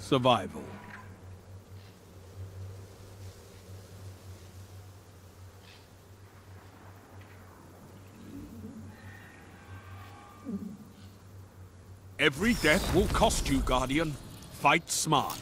survival. Every death will cost you, Guardian. Fight smart.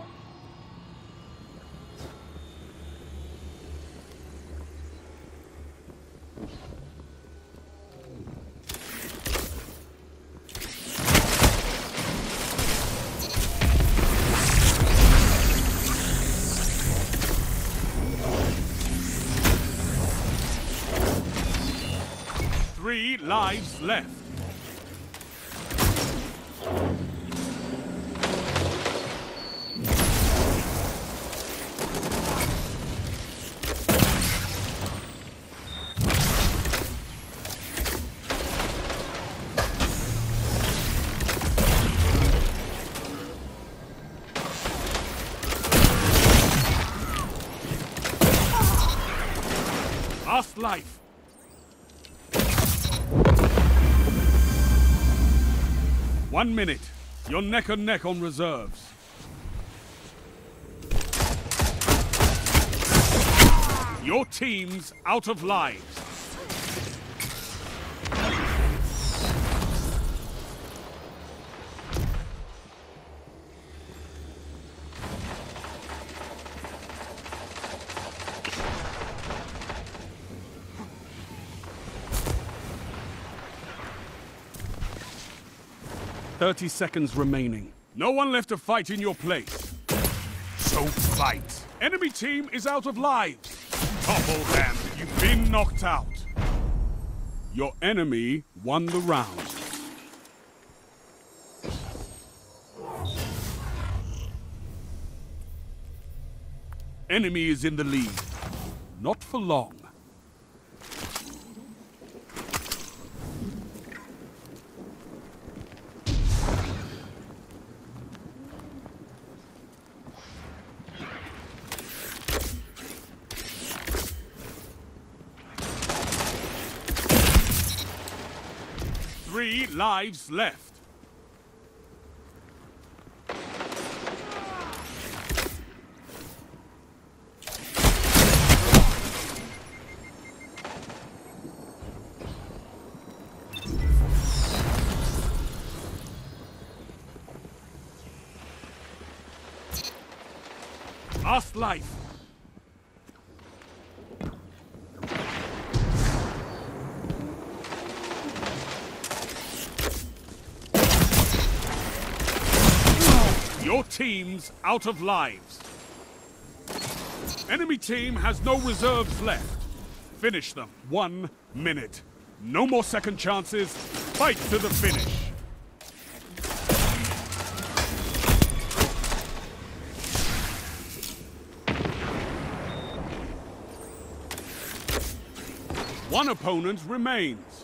Three lives left. Last life. 1 minute. You're neck and neck on reserves. Your team's out of lives. "30 seconds remaining. No one left to fight in your place. So fight. Enemy team is out of lives. Topple them. You've been knocked out. Your enemy won the round. Enemy is in the lead. Not for long. Three lives left. Last life. Your team's out of lives. Enemy team has no reserves left. Finish them. 1 minute. No more second chances. Fight to the finish. One opponent remains.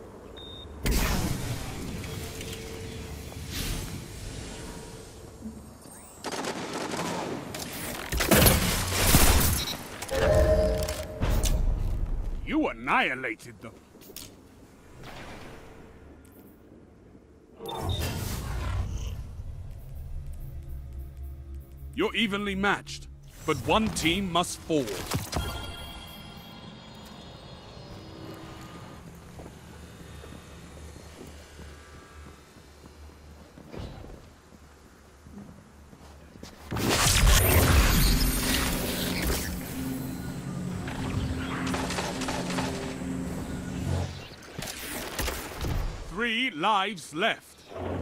You annihilated them. You're evenly matched, but one team must fall. Three lives left.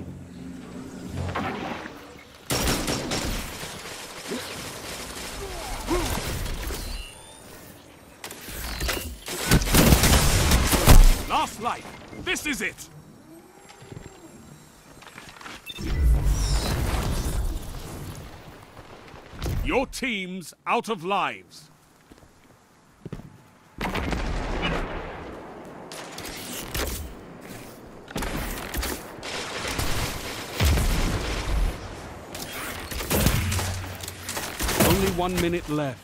Last life. This is it. Your team's out of lives. Only 1 minute left.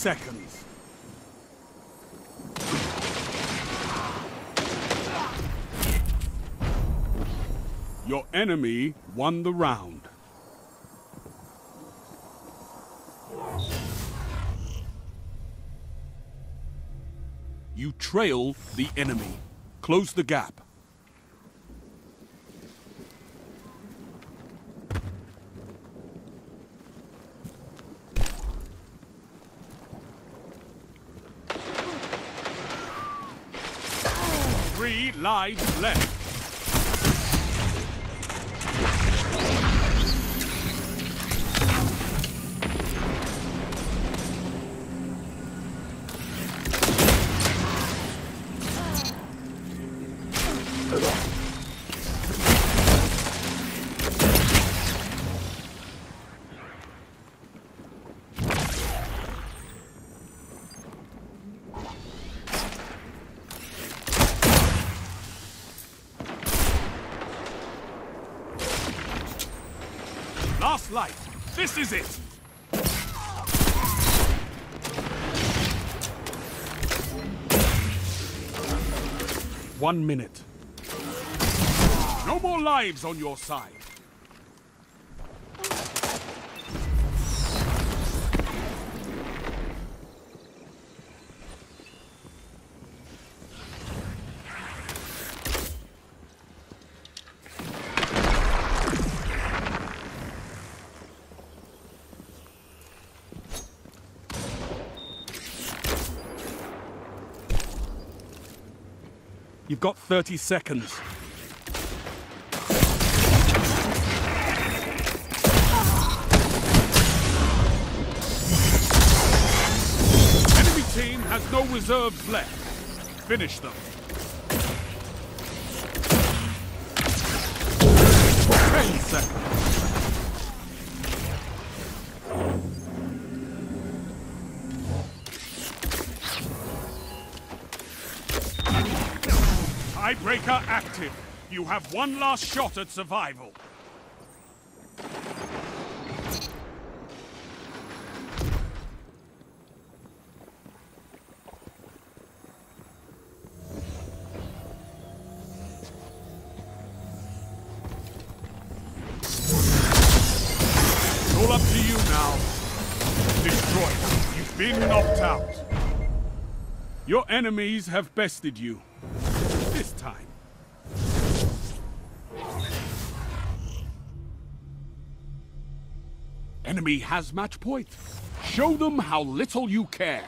seconds. Your enemy won the round. You trail the enemy. Close the gap. Three lives left. Last life. This is it. One minute. No more lives on your side. You've got 30 seconds. Enemy team has no reserves left. Finish them. 10 seconds. Tiebreaker active. You have one last shot at survival. It's all up to you now. Destroy them. You've been knocked out. Your enemies have bested you. This time. Enemy has match point. Show them how little you care.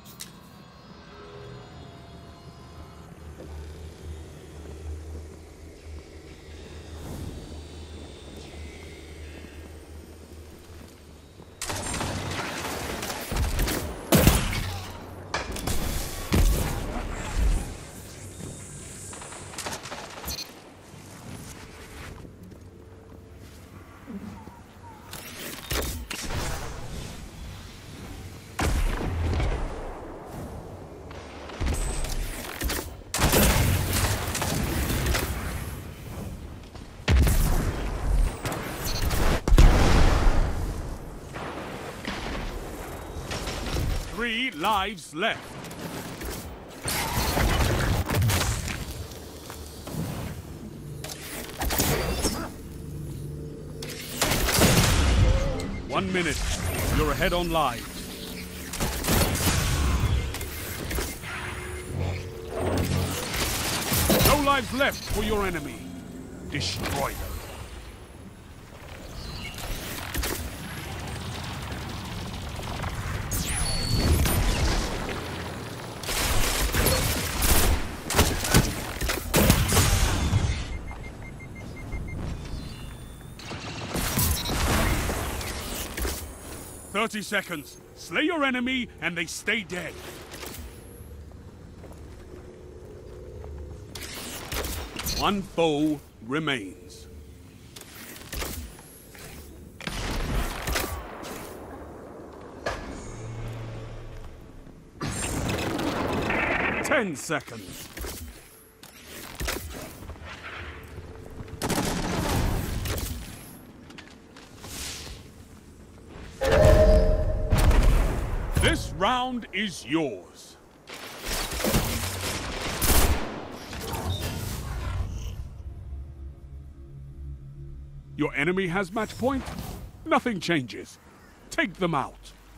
Three lives left. One minute. You're ahead on lives. No lives left for your enemy. Destroy them. "30 seconds. Slay your enemy and they stay dead." One foe remains. Ten seconds. This round is yours. Your enemy has match point? Nothing changes. Take them out.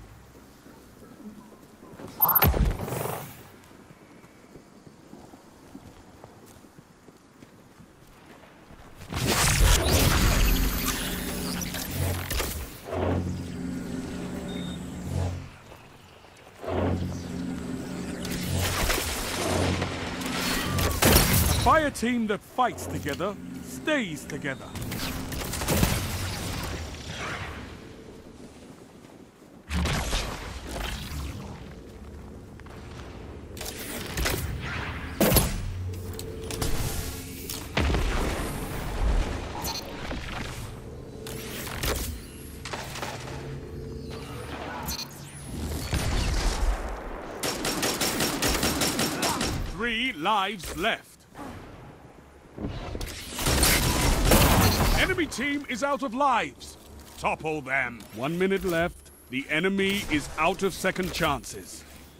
A fire team that fights together stays together. Three lives left. Enemy team is out of lives. Topple them. 1 minute left. The enemy is out of second chances.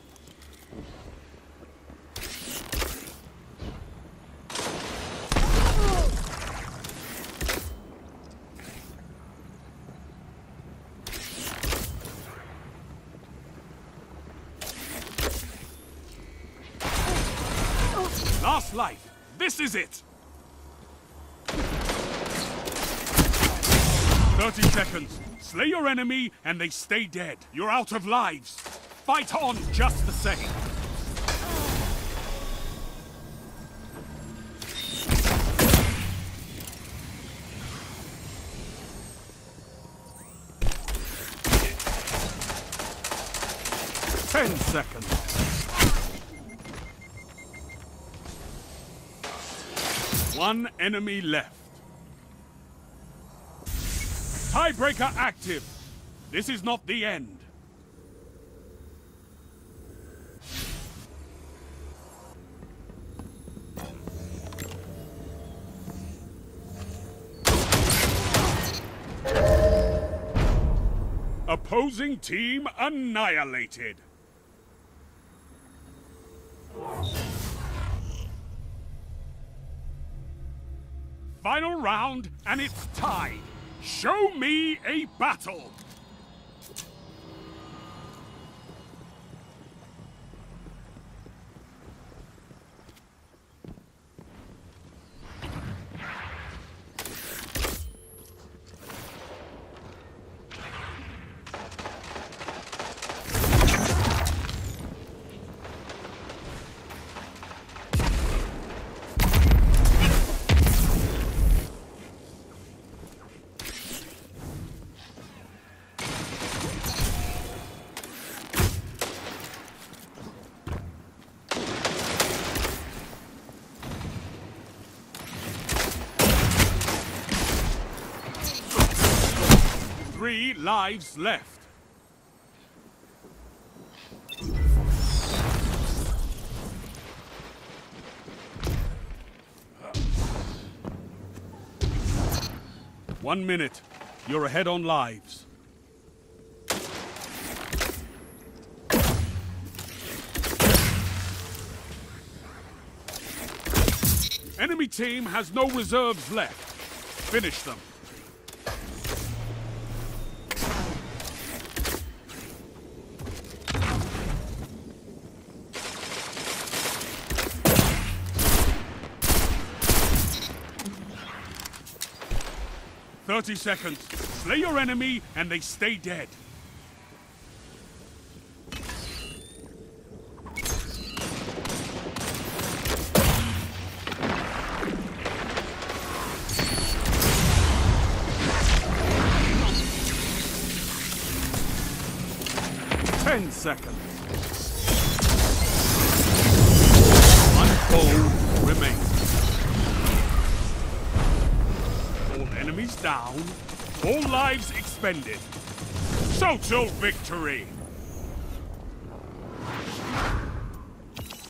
Last life. This is it. 30 seconds. Slay your enemy and they stay dead. You're out of lives. Fight on just the same. Ten seconds. One enemy left. Tiebreaker active. This is not the end. Opposing team annihilated. Final round, and it's tied. Show me a battle! Three lives left. One minute. You're ahead on lives. Enemy team has no reserves left. Finish them. "30 seconds. Slay your enemy and they stay dead." Ten seconds. One foe remains. All enemies down. All lives expended. Total victory!